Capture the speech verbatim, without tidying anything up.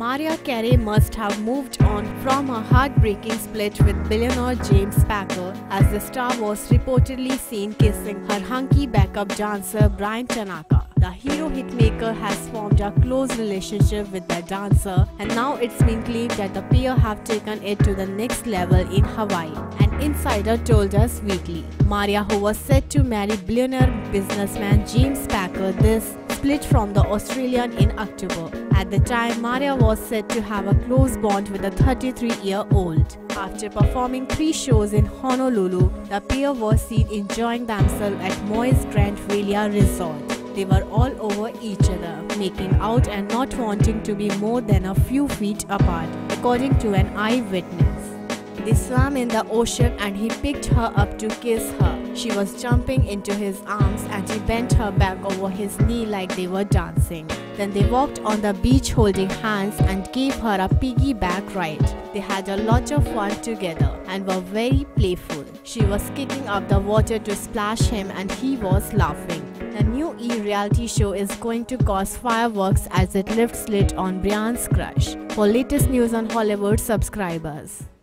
Mariah Carey must have moved on from her heartbreaking split with billionaire James Packer, as the star was reportedly seen kissing her hunky backup dancer Brian Tanaka. The hero hitmaker has formed a close relationship with the dancer, and now it's been claimed that the pair have taken it to the next level in Hawaii. An insider told Us Weekly. Mariah, who was set to marry billionaire businessman James Packer, this split from the Australian in October. At the time, Mariah was said to have a close bond with the thirty-three-year-old. After performing three shows in Honolulu, the pair was seen enjoying themselves at Moi's Grand Valia Resort. They were all over each other, making out and not wanting to be more than a few feet apart, according to an eyewitness. They swam in the ocean and he picked her up to kiss her. She was jumping into his arms and he bent her back over his knee like they were dancing. Then they walked on the beach holding hands and gave her a piggyback ride. They had a lot of fun together and were very playful. She was kicking up the water to splash him and he was laughing. The new E! reality show is going to cause fireworks as it lifts lid on Brian's crush. For latest news on Hollywood, subscribers.